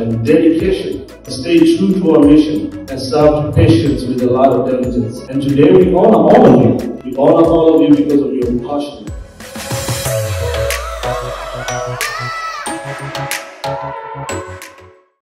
and dedication, stayed true to our mission, and served patience with a lot of diligence. And today we honor all of you. We honor all of you because of your passion.